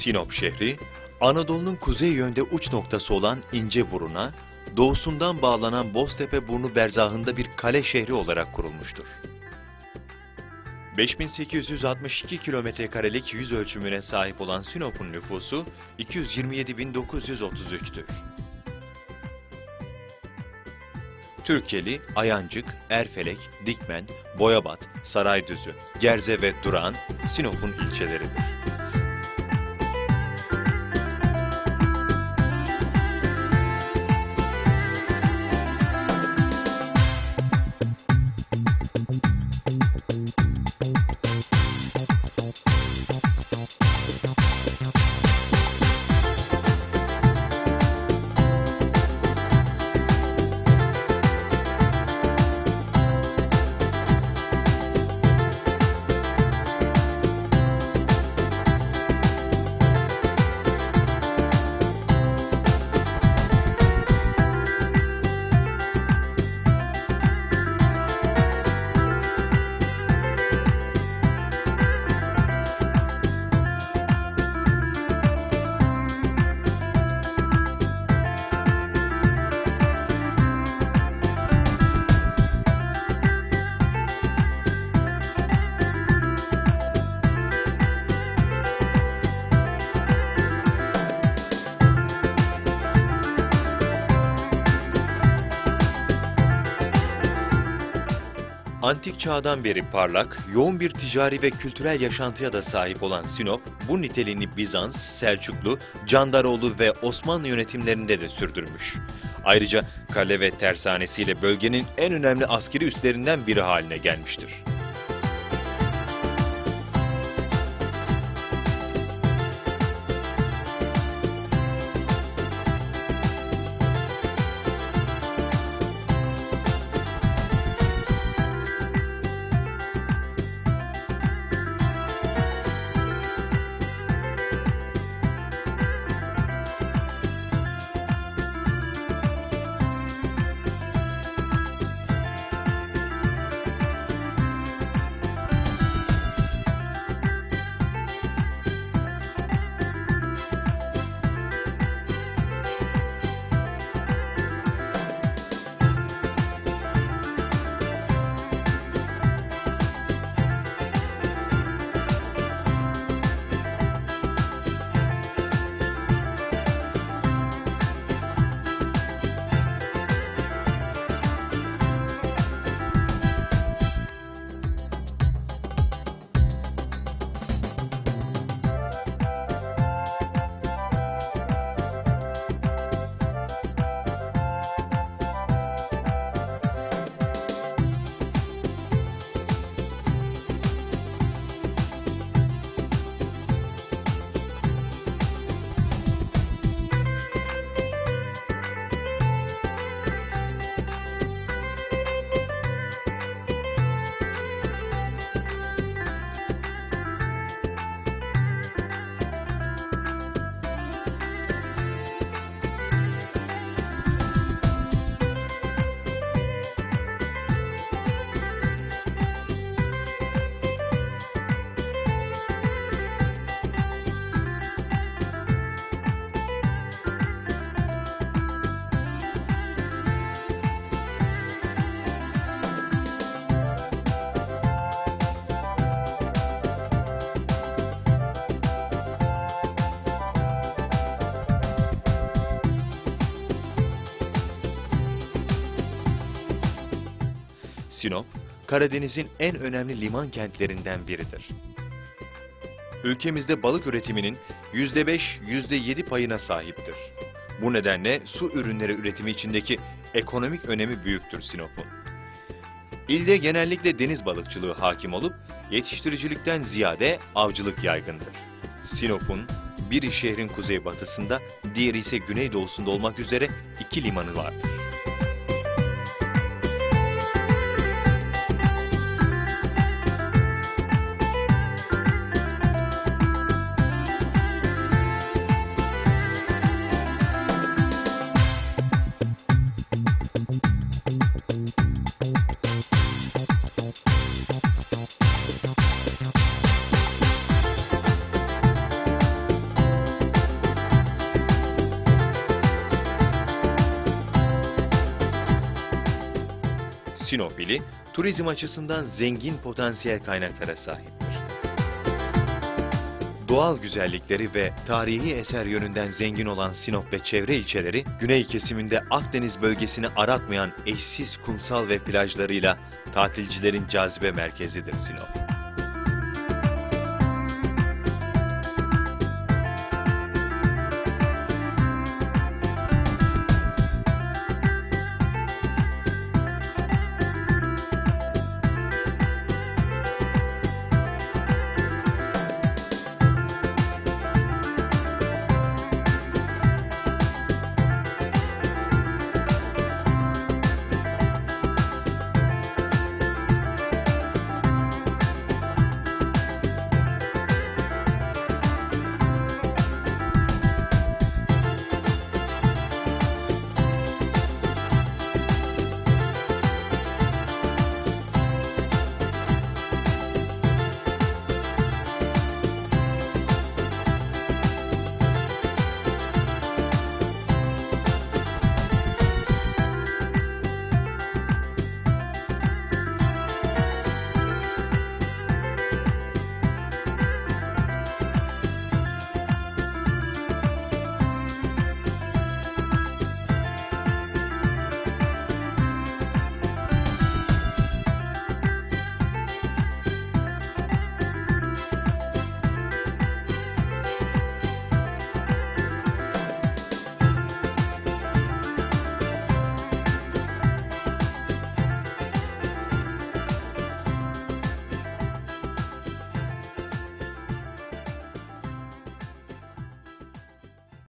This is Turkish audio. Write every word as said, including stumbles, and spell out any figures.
Sinop şehri, Anadolu'nun kuzey yönde uç noktası olan İnceburun'a, doğusundan bağlanan Boztepe-Burnu berzahında bir kale şehri olarak kurulmuştur. beş bin sekiz yüz altmış iki kilometre karelik yüz ölçümüne sahip olan Sinop'un nüfusu iki yüz yirmi yedi bin dokuz yüz otuz üç'tür. Türkeli, Ayancık, Erfelek, Dikmen, Boyabat, Saraydüzü, Gerze ve Durağan Sinop'un ilçeleridir. Antik çağdan beri parlak, yoğun bir ticari ve kültürel yaşantıya da sahip olan Sinop, bu niteliğini Bizans, Selçuklu, Candaroğlu ve Osmanlı yönetimlerinde de sürdürmüş. Ayrıca kale ve tersanesiyle bölgenin en önemli askeri üslerinden biri haline gelmiştir. Sinop, Karadeniz'in en önemli liman kentlerinden biridir. Ülkemizde balık üretiminin yüzde beş, yüzde yedi payına sahiptir. Bu nedenle su ürünleri üretimi içindeki ekonomik önemi büyüktür Sinop'un. İlde genellikle deniz balıkçılığı hakim olup, yetiştiricilikten ziyade avcılık yaygındır. Sinop'un biri şehrin kuzeybatısında, diğeri ise güneydoğusunda olmak üzere iki limanı vardır. Sinop ili, turizm açısından zengin potansiyel kaynaklara sahiptir. Doğal güzellikleri ve tarihi eser yönünden zengin olan Sinop ve çevre ilçeleri, güney kesiminde Akdeniz bölgesini aratmayan eşsiz kumsal ve plajlarıyla tatilcilerin cazibe merkezidir Sinop.